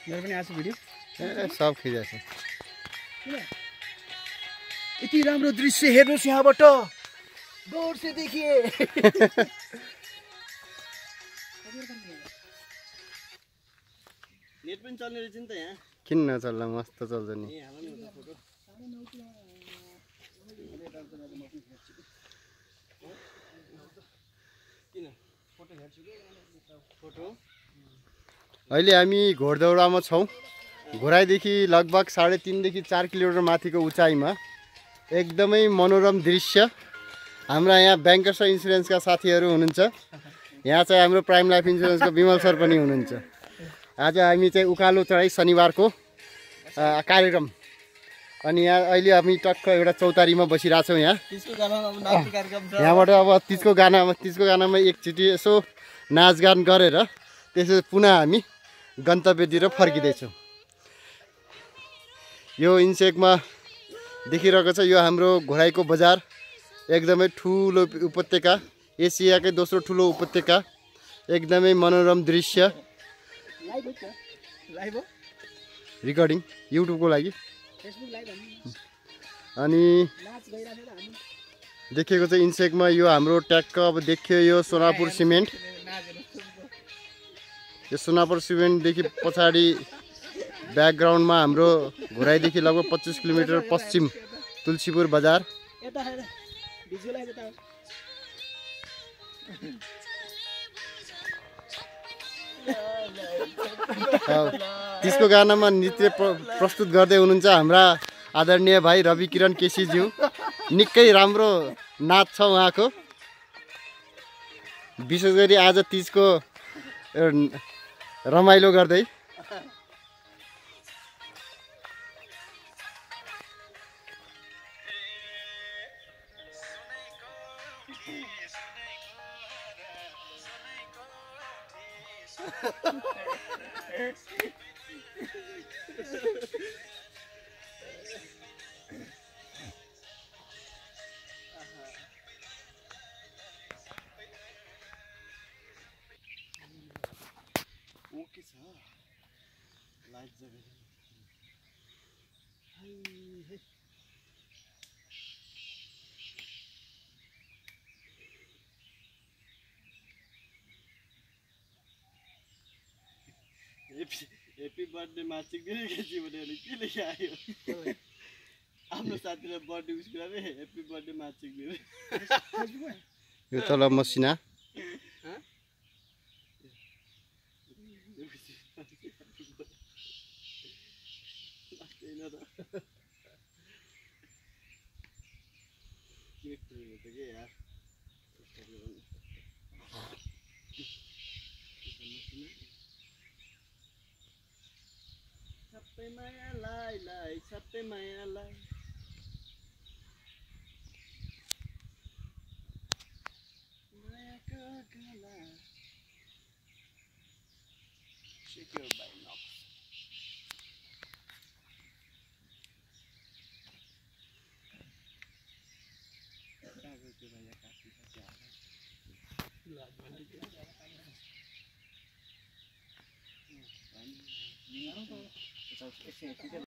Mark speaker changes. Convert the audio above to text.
Speaker 1: मेरो पनि आएको भिडियो
Speaker 2: सब खिचेछ
Speaker 1: यति राम्रो दृश्य हेर्नुस् यहाँबाट दूर से देखिए नेट पनि चल्ने रहेछ नि त यहाँ
Speaker 2: किन नचल्ला मस्त चल्छ नि अहिले हामी घोडदौडामा छौँ घोराईदेखि लगभग 3.5 देखि 4 किलोमिटर माथिको उचाइमा एकदमै मनोरम दृश्य हाम्रा यहाँ ब्याङ्कर्स र इन्सुरेन्सका साथीहरू हुनुहुन्छ यहाँ चाहिँ हाम्रो प्राइम लाइफ इन्सुरेन्सको विमल सर पनि हुनुहुन्छ आज हामी चाहिँ उकालो चढाइ शनिबारको कार्यक्रम अनि यहाँ अहिले हामी टक्क एउटा चौतारीमा बसिरहेछौँ यहाँ यहाँबाट अब तिजको गानामा एकचोटि यसो नाचगान गरेर त्यसो पुनः हामी गन्तव्यतिर फर्किँदैछौँ यो इन्सेकमा देखिरहेको छ यो हाम्रो घोराईको बजार एकदमै ठुलो उपत्यका एसियाकै दोस्रो ठुलो उपत्यका एकदमै मनोरम दृश्य रिकर्डिङ युट्युबको लागि अनि देखेको चाहिँ इन्सेकमा यो हाम्रो ट्याक्क अब देखियो यो सोनापुर सिमेन्ट यो सोनापुर सिमेन्टदेखि पछाडि ब्याकग्राउन्डमा हाम्रो घोराईदेखि लगभग 25 किलोमिटर पश्चिम तुलसीपुर बजार त्यसको गानामा नृत्य प्रस्तुत गर्दै हुनुहुन्छ हाम्रा आदरणीय भाइ रवि किरण केसीज्यू निकै राम्रो नाच छ उहाँको विशेष गरी आज तिजको रमाइलो गर्दै
Speaker 1: हेप्पी बर्थडे मासिक दिनेपछि भनेर के लेखे आयो आफ्नो साथीलाई बर्थडे विश गरे हेप्पी बर्थडे मासिक दिने
Speaker 2: यो तल मसिना
Speaker 1: सबै मायालाई सबै मायालाई मायाको गला सेक्युर बाइ नक्स